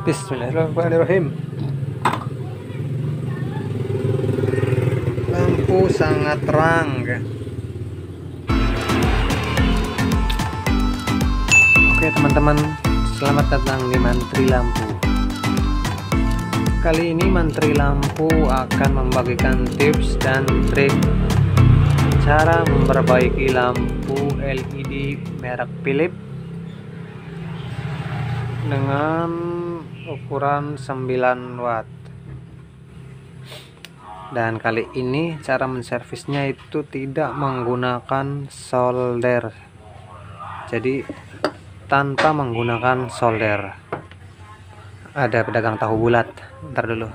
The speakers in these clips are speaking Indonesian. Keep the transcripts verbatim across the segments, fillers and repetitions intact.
Bismillahirrahmanirrahim. Lampu sangat terang. Oke teman-teman, selamat datang di Mantri Lampu. Kali ini Mantri Lampu akan membagikan tips dan trik cara memperbaiki lampu L E D merek Philips dengan ukuran sembilan watt. Dan kali ini cara menservisnya itu tidak menggunakan solder, jadi tanpa menggunakan solder. Ada pedagang tahu bulat, ntar dulu,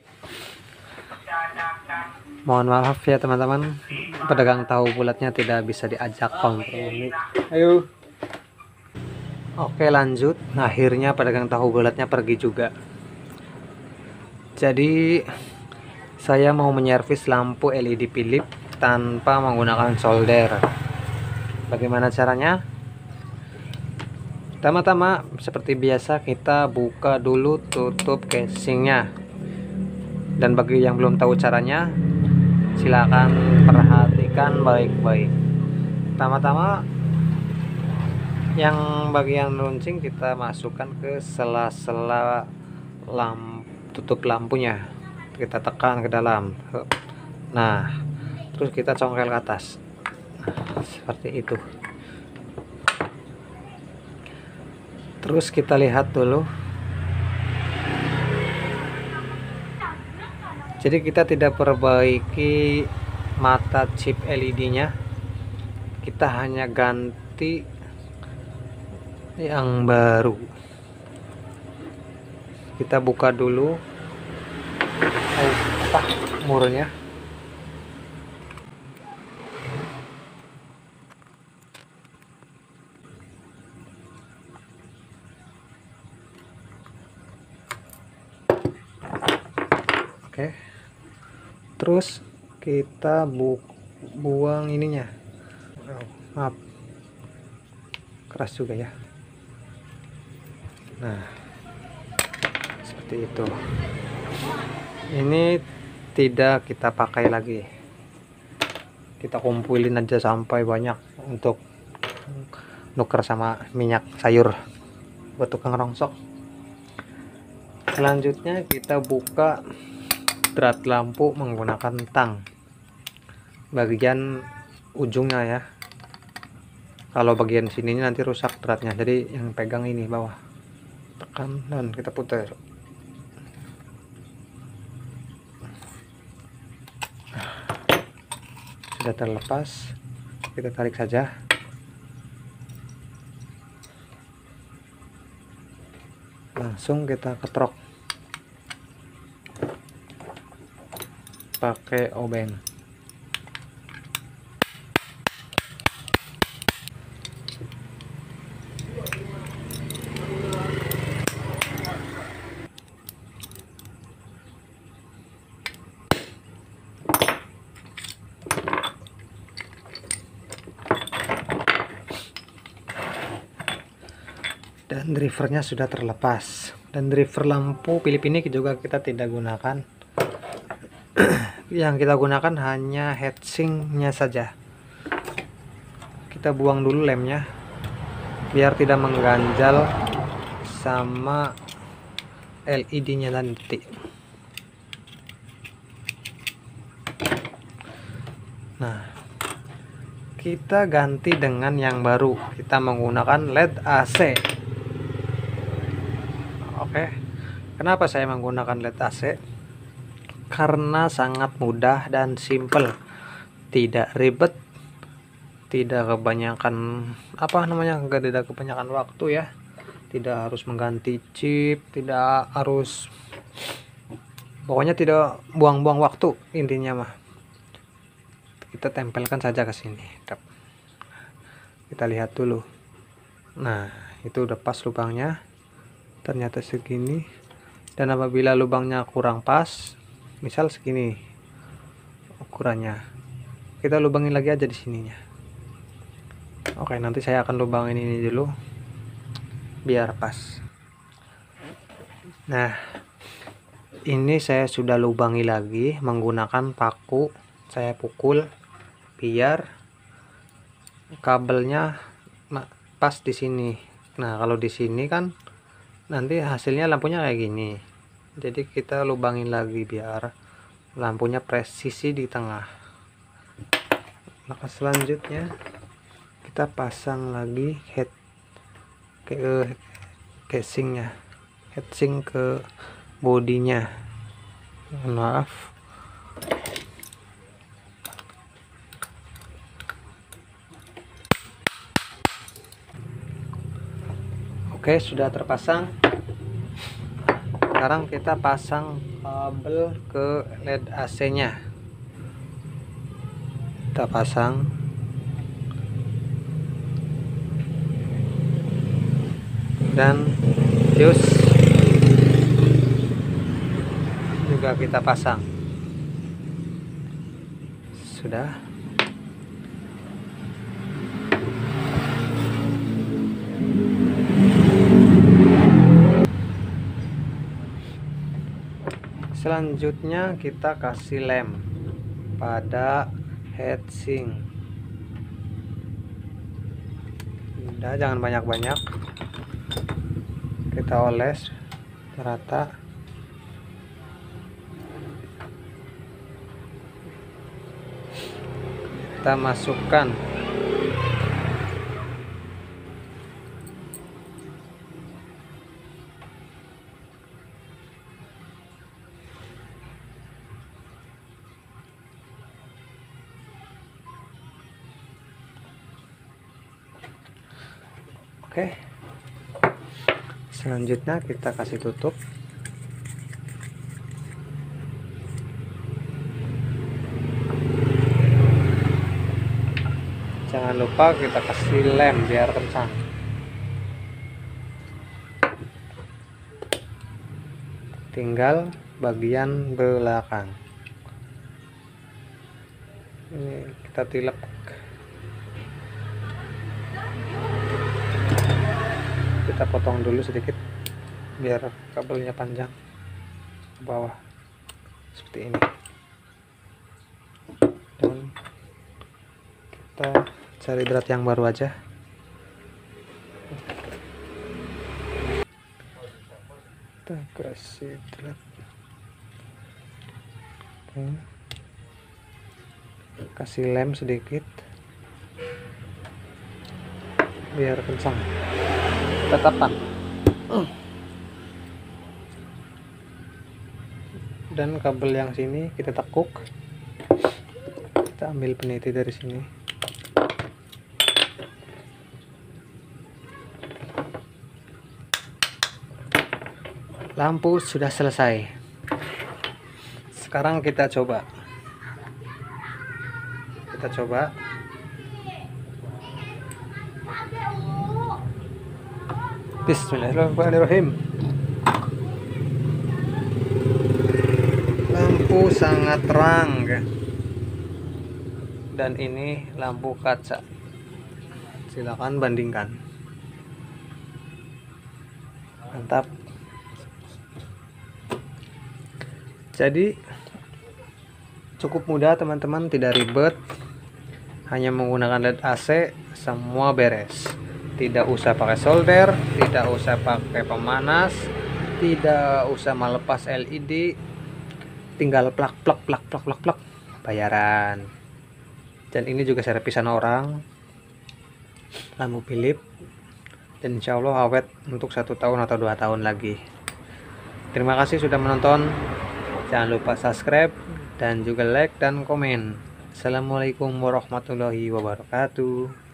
mohon maaf ya teman-teman, pedagang tahu bulatnya tidak bisa diajak kompromi. Ayo. Oke lanjut, akhirnya pedagang tahu bulatnya pergi juga. Jadi saya mau menyervis lampu L E D Philips tanpa menggunakan solder. Bagaimana caranya? Pertama-tama seperti biasa kita buka dulu tutup casingnya. Dan bagi yang belum tahu caranya, silakan perhatikan baik-baik. Pertama-tama yang bagian runcing kita masukkan ke sela-sela lampu, tutup lampunya, kita tekan ke dalam. Nah, terus kita congkel ke atas. Nah, seperti itu. Terus kita lihat dulu. Jadi kita tidak perbaiki mata chip L E D-nya, kita hanya ganti yang baru. Kita buka dulu oh, apa murnya. Oke, terus kita bu buang ininya. Oh, maaf, keras juga ya. Nah, seperti itu. Ini tidak kita pakai lagi, kita kumpulin aja sampai banyak untuk nuker sama minyak sayur buat tukang rongsok. Selanjutnya kita buka drat lampu menggunakan tang bagian ujungnya ya. Kalau bagian sininya nanti rusak dratnya, jadi yang pegang ini bawah, tekan dan kita putar. Sudah terlepas, kita tarik saja. Langsung kita ketrok pakai obeng. Dan drivernya sudah terlepas. Dan driver lampu Philips ini juga kita tidak gunakan. Yang kita gunakan hanya heatsinknya saja. Kita buang dulu lemnya biar tidak mengganjal sama L E D-nya nanti. Nah, kita ganti dengan yang baru. Kita menggunakan L E D A C. Oke, kenapa saya menggunakan L E D A C? Karena sangat mudah dan simple, tidak ribet, tidak kebanyakan apa namanya, tidak kebanyakan waktu ya, tidak harus mengganti chip, tidak harus, pokoknya tidak buang-buang waktu intinya mah. Kita tempelkan saja ke sini. Kita lihat dulu. Nah, itu udah pas lubangnya, ternyata segini. Dan apabila lubangnya kurang pas, misal segini ukurannya, kita lubangin lagi aja di sininya. Oke, nanti saya akan lubangin ini dulu biar pas. Nah, ini saya sudah lubangi lagi menggunakan paku. Saya pukul biar kabelnya pas di sini. Nah, kalau di sini kan nanti hasilnya lampunya kayak gini. Jadi kita lubangin lagi biar lampunya presisi di tengah. Maka selanjutnya kita pasang lagi head ke casingnya, heatsink ke bodinya. Maaf, oke, sudah terpasang. Sekarang kita pasang kabel ke L E D A C nya. Kita pasang. Dan fuse juga kita pasang. Sudah. Selanjutnya kita kasih lem pada heatsink. Udah, jangan banyak-banyak. Kita oles rata. Kita masukkan oke. Selanjutnya kita kasih tutup. Jangan lupa kita kasih lem biar kencang. Tinggal bagian belakang. Ini kita tilep. Kita potong dulu sedikit biar kabelnya panjang ke bawah seperti ini. Dan kita cari drat yang baru aja. Kita kasih drat. Oke. Kasih lem sedikit biar kencang. Tetapan. Dan kabel yang sini kita tekuk. Kita ambil peniti dari sini. Lampu sudah selesai. Sekarang kita coba. Kita coba. Bismillahirrahmanirrahim. Lampu sangat terang, dan ini lampu kaca. Silakan bandingkan. Mantap. Jadi cukup mudah teman-teman, tidak ribet. Hanya menggunakan L E D A C semua beres. Tidak usah pakai solder, tidak usah pakai pemanas, tidak usah melepas L E D, tinggal plak plak plak plak plak plak, bayaran. Dan ini juga servisan orang, lampu Philips, dan insya Allah awet untuk satu tahun atau dua tahun lagi. Terima kasih sudah menonton. Jangan lupa subscribe dan juga like dan komen. Assalamualaikum warahmatullahi wabarakatuh.